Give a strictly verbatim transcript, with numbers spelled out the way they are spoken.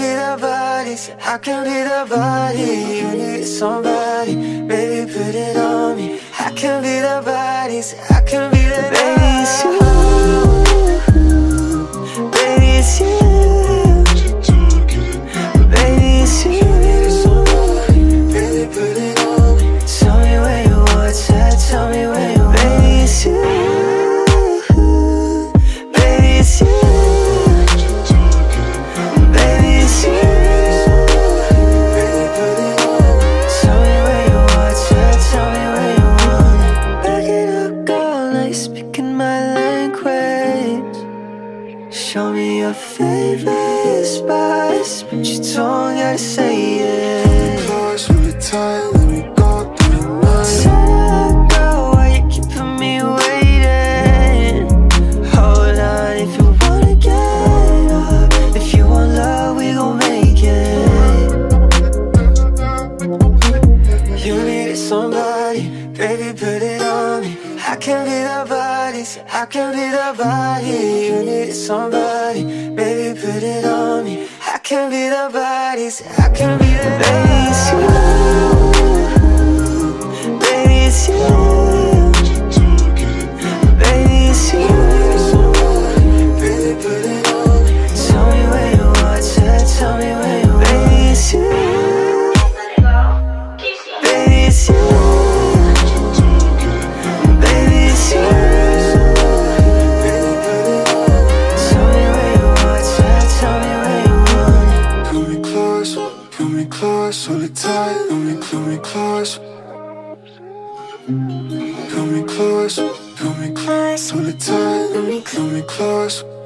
be the body, say I can be the body. You need somebody, baby, put it on me. I can be the body, say I can be the baby, it's you. Baby, it's you. Baby, it's you. Baby, put it on me. Tell me where you want, tell me where you want. Baby, it's you. Baby, it's you. Baby, it's you. Baby, put it on me. Tell me where you want, tell me where you want. Back it up, girl, now you're speaking my language. Show me your favorite spots, but you don't gotta say it. Close, hold it tight, let me go through the night. Say that, girl, why you keeping me waiting? Hold on, if you wanna get up, if you want love, we gon' make it. You needed somebody, baby, put it on me. I can be the body, say I can be the body. You needed somebody, baby, put it on me. I can be the body, say I can be the baby, it's you. Baby, it's you. Baby, it's you. Baby, put it on me. Tell me where you want, tell me where you want. Baby, it's you. Baby, it's you. Baby, it's you. Tell me where you want, tell me where you want. Pull me close, pull me close, hold it tight, let me, pull me close. Pull me close, pull me close, hold it tight, let me, pull me close.